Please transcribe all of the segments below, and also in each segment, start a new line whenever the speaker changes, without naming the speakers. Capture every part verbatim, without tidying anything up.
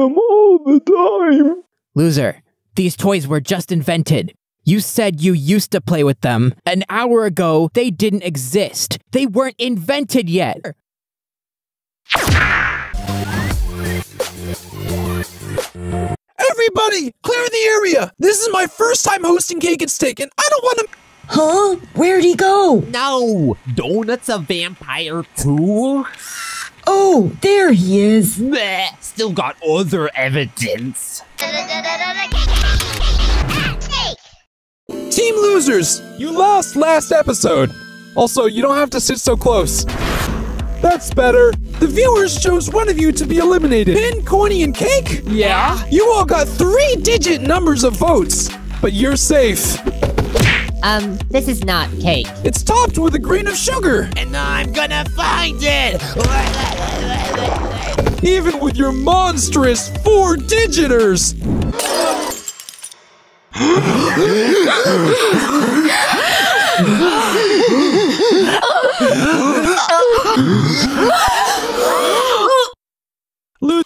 them all the time.
Loser, these toys were just invented. You said you used to play with them. An hour ago, they didn't exist. They weren't invented yet.
Everybody, clear the area! This is my first time hosting Cake and Steak, and I don't want to—
Huh? Where'd he go?
No! Donut's a vampire too?
Oh, there he is.
Bleh, still got other evidence.
Team losers, you lost last episode. Also, you don't have to sit so close. That's better. The viewers chose one of you to be eliminated. Pin, Corny, and Cake?
Yeah?
You all got three-digit numbers of votes, but you're safe.
Um, this is not cake.
It's topped with a grain of sugar.
And I'm gonna find it!
Even with your monstrous four-digiters. Lu-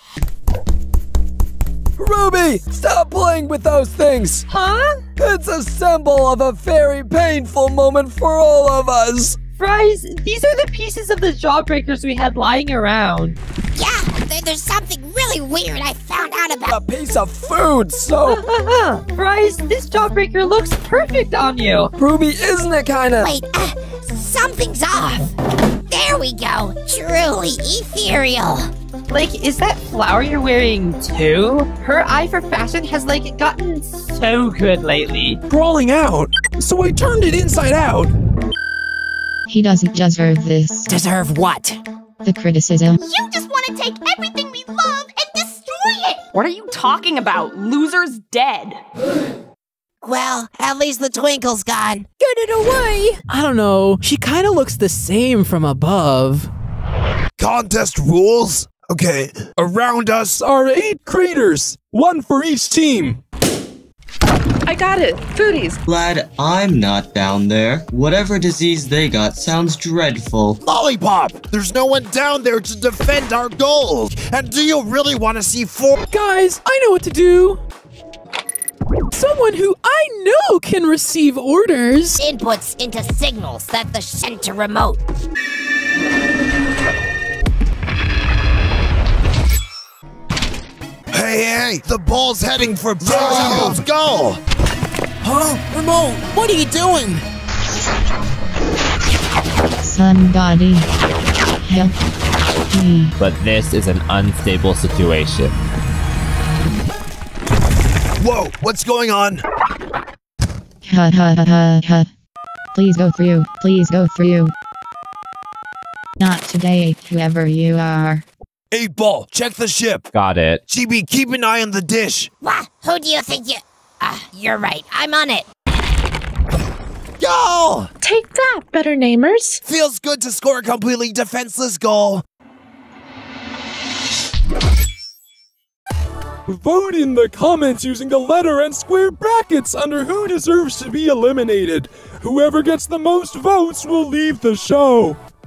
Ruby, stop playing with those things.
Huh?
It's a symbol of a very painful moment for all of us.
Fries, these are the pieces of the jawbreakers we had lying around.
Yeah, there, there's something really weird I found out about.
A piece of food, so...
Fries, this jawbreaker looks perfect on you.
Ruby, isn't it kinda...
Wait, uh, something's off. There we go. Truly ethereal.
Like, is that flower you're wearing too? Her eye for fashion has, like, gotten so good lately.
Crawling out, so I turned it inside out.
He doesn't deserve this.
Deserve what?
The criticism.
You just want to take everything we love and destroy it!
What are you talking about? Loser's dead.
Well, at least the twinkle's gone.
Get it away! I don't know. She kind of looks the same from above.
Contest rules? Okay, around us are eight craters, one for each team.
I got it. Foodies.
Glad I'm not down there. Whatever disease they got sounds dreadful.
Lollipop! There's no one down there to defend our goals! And do you really want to see four—
Guys, I know what to do! Someone who I know can receive orders!
Inputs into signals that the center remote.
Hey, hey! The ball's heading for Let's go!
Huh? Remote, what are you doing?
Somebody help me.
But this is an unstable situation.
Whoa, what's going on?
Ha ha ha ha ha. Please go through, please go through. Not today, whoever you are.
Eight Ball, check the ship.
Got it.
G B, keep an eye on the dish.
What? Who do you think you... Ah, uh, you're right. I'm on it.
Go!
Take that, better namers.
Feels good to score a completely defenseless goal.
Vote in the comments using the letter and square brackets under who deserves to be eliminated. Whoever gets the most votes will leave the show.